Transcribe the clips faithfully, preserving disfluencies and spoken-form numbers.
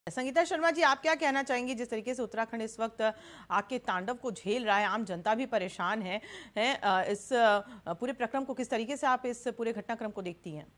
संगीता शर्मा जी, आप क्या कहना चाहेंगी जिस तरीके से उत्तराखंड इस वक्त आग के तांडव को झेल रहा है, आम जनता भी परेशान है, है इस पूरे प्रक्रम को किस तरीके से आप इस पूरे घटनाक्रम को देखती हैं?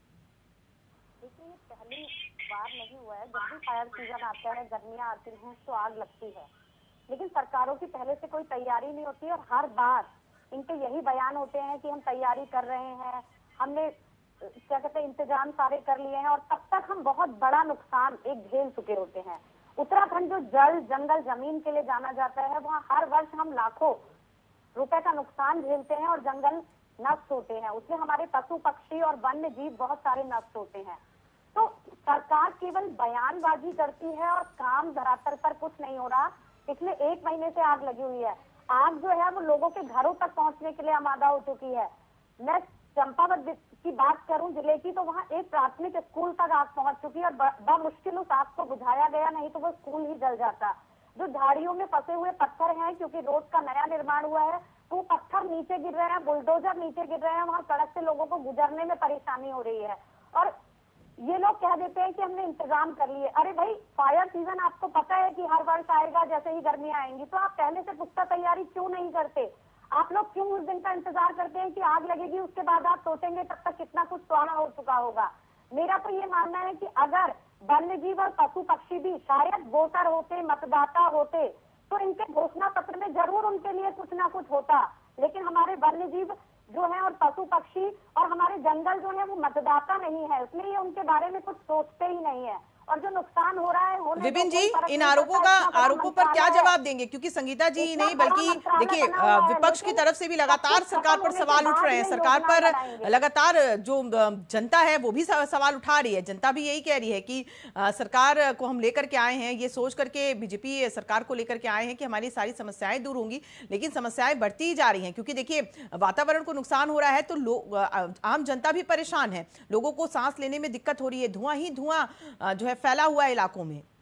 देखिए, ये पहली बार नहीं हुआ है। जब भी फायर सीजन आता है, गर्मियां आती हैं तो आग लगती है, लेकिन सरकारों की पहले से कोई तैयारी नहीं होती और हर बार इनके यही बयान होते हैं कि हम तैयारी कर रहे हैं, हमने क्या कहते हैं इंतजाम सारे कर लिए हैं, और तब तक हम बहुत बड़ा नुकसान एक झेल चुके होते हैं। उत्तराखंड जो जल जंगल जमीन के लिए जाना जाता है, वहाँ हर वर्ष हम लाखों रुपए का नुकसान झेलते हैं और जंगल नष्ट होते हैं, उसमें हमारे पशु पक्षी और वन्य जीव बहुत सारे नष्ट होते हैं। तो सरकार केवल बयानबाजी करती है और काम धरातल पर कुछ नहीं हो रहा। पिछले एक महीने से आग लगी हुई है। आग जो है वो लोगों के घरों तक पहुंचने के लिए आमादा हो चुकी है। मैं चंपावत की बात करूं जिले की, तो वहां एक प्राथमिक स्कूल तक आग पहुंच चुकी है और बमुश्किल उस आग को बुझाया गया, नहीं तो वो स्कूल ही जल जाता। जो झाड़ियों में फंसे हुए पत्थर हैं, क्योंकि रोड का नया निर्माण हुआ है, तो पत्थर नीचे गिर रहे हैं, बुलडोजर नीचे गिर रहे हैं, वहां सड़क से लोगों को गुजरने में परेशानी हो रही है। और ये लोग कह देते हैं कि हमने इंतजाम कर लिए। अरे भाई, फायर सीजन आपको पता है कि हर वर्ष आएगा जैसे ही गर्मियां आएंगी, तो आप पहले से पुख्ता तैयारी क्यों नहीं करते? आप लोग क्यों उस दिन का इंतजार करते हैं कि आग लगेगी उसके बाद आप सोचेंगे तब तक कितना कुछ स्वाहा हो चुका होगा? मेरा तो ये मानना है कि अगर वन्य जीव और पशु पक्षी भी शायद वोटर होते, मतदाता होते, तो इनके घोषणा पत्र में जरूर उनके लिए कुछ ना कुछ होता। लेकिन हमारे वन्य जीव जो है और पशु पक्षी और हमारे जंगल जो है वो मतदाता नहीं है, इसलिए उनके बारे में कुछ सोचते ही नहीं है। और जो नुकसान हो रहा है, विपिन जी, इन आरोपों का आरोपों पर क्या जवाब देंगे? क्योंकि संगीता जी नहीं बल्कि देखिए विपक्ष की तरफ से भी लगातार सरकार पर सवाल उठ रहे हैं, सरकार पर लगातार जो जनता है वो भी सवाल उठा रही है। जनता भी यही कह रही है कि सरकार को हम लेकर के आए हैं, ये सोच करके बीजेपी सरकार को लेकर के आए हैं कि हमारी सारी समस्याएं दूर होंगी, लेकिन समस्याएं बढ़ती ही जा रही हैं। क्योंकि देखिए वातावरण को नुकसान हो रहा है तो लोग, आम जनता भी परेशान है, लोगों को सांस लेने में दिक्कत हो रही है, धुआं ही धुआं जो है फैला हुआ है इलाकों में।